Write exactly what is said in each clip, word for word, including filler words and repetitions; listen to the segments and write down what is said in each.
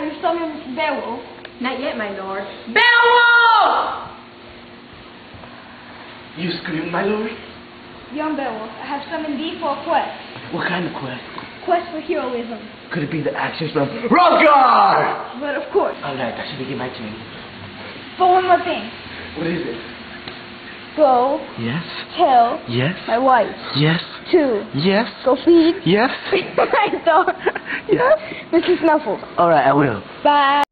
Have you summoned Beowulf? Not yet, my lord. Beowulf! You scream, my lord? Young Beowulf, I have summoned thee for a quest. What kind of quest? Quest for heroism. Could it be the actions from Hrothgar? But of course. Alright, that should begin my turn. But one more thing. What is it? Go. Yes. Tell. Yes. My wife. Yes. To. Yes. Go feed. Yes. My dog. Yes. Missus Snuffles. Alright, I will. Bye.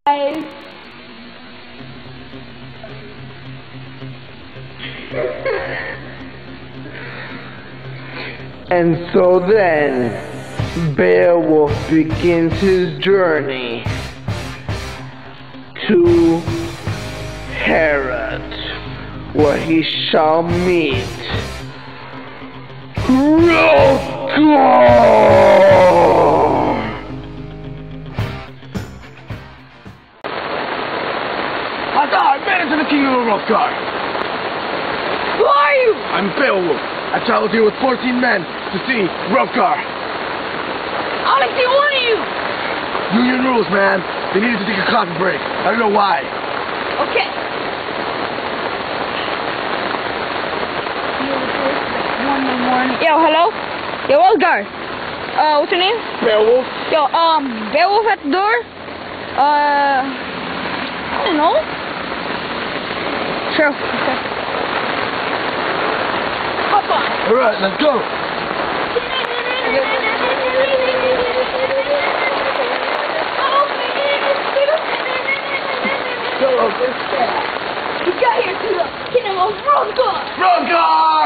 And so then, Beowulf begins his journey to Heorot, where he shall meet Hrothgar! Hazar, better to the king of Hrothgar! Who are you? I'm Beowulf. I traveled here with fourteen men to see Hrothgar. I only see one of you. Union rules, man. They needed to take a coffee break. I don't know why. Okay. One in the morning. Yo, hello? Yo, Hrothgar. Uh, what's your name? Beowulf? Yo, um, Beowulf at the door? Uh, I don't know. Sure. Okay. Hop on. Alright, let's go. We got here to the kingdom of Hrothgar. Hrothgar!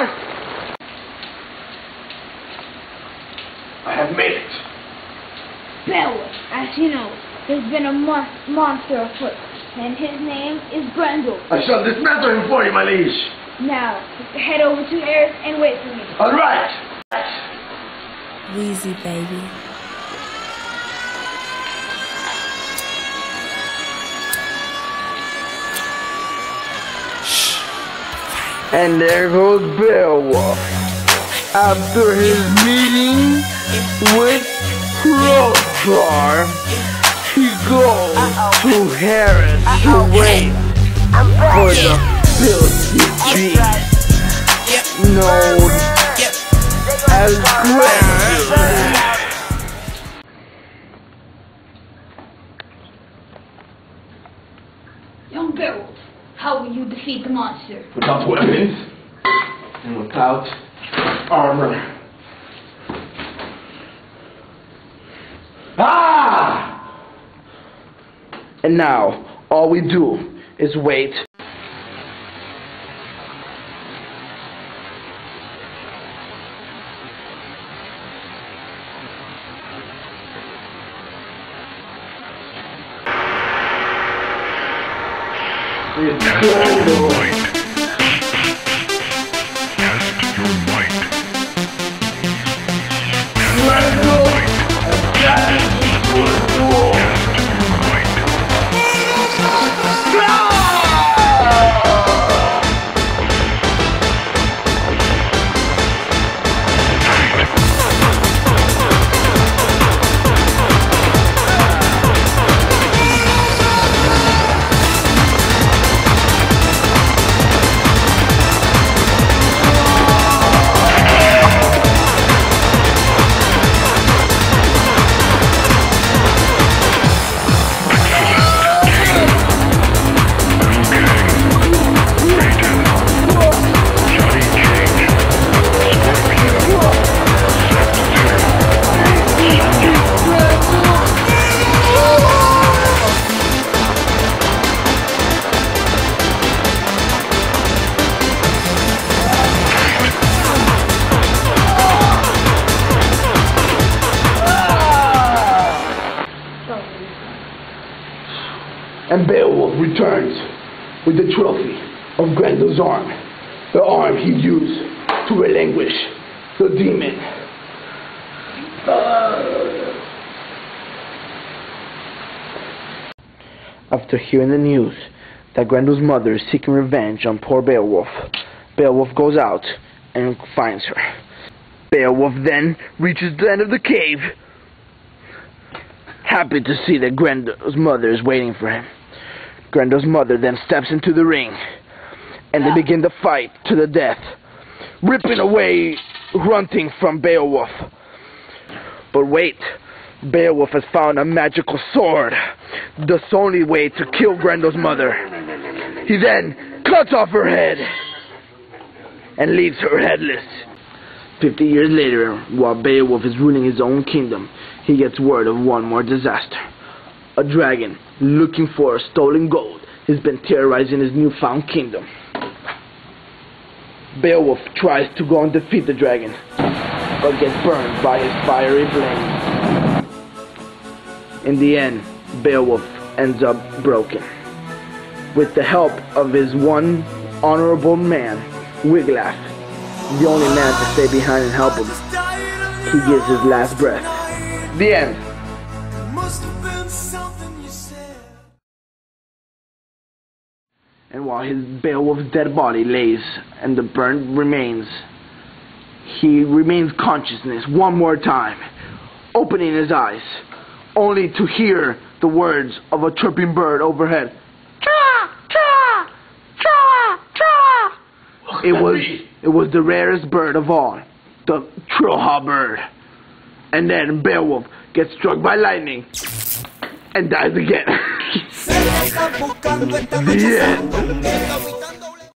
I have made it. Beowulf, as you know, there's been a mon monster afoot, and his name is Grendel. I shall dismantle him for you, my liege. Now, head over to Eris and wait for me. Alright. Wheezy, baby. And there goes Beowulf. After his meeting with Hrothgar, he goes to Heorot to wait for the filthy beast known as Grendel. Young Beowulf, how will you defeat the monster? Without weapons and without armor. Ah! And now, all we do is wait. It's Grendel. Test your might. Grendel advances to the duel. And Beowulf returns with the trophy of Grendel's arm, the arm he used to relinquish the demon. After hearing the news that Grendel's mother is seeking revenge on poor Beowulf, Beowulf goes out and finds her. Beowulf then reaches the end of the cave. happy to see that Grendel's mother is waiting for him. Grendel's mother then steps into the ring, and they begin to fight to the death, ripping away grunting from Beowulf. But wait, Beowulf has found a magical sword, the only way to kill Grendel's mother. He then cuts off her head and leaves her headless. Fifty years later, while Beowulf is ruling his own kingdom, he gets word of one more disaster. A dragon, looking for stolen gold, has been terrorizing his newfound kingdom. Beowulf tries to go and defeat the dragon, but gets burned by his fiery flame. In the end, Beowulf ends up broken. With the help of his one honorable man, Wiglaf, the only man to stay behind and help him, he gives his last breath. The end. And while his Beowulf's dead body lays and the burnt remains, he remains consciousness one more time, opening his eyes, only to hear the words of a chirping bird overhead. Cha, cha, cha, cha. It was it was the rarest bird of all, the Trollhaug bird. And then Beowulf gets struck by lightning and dies again. The end.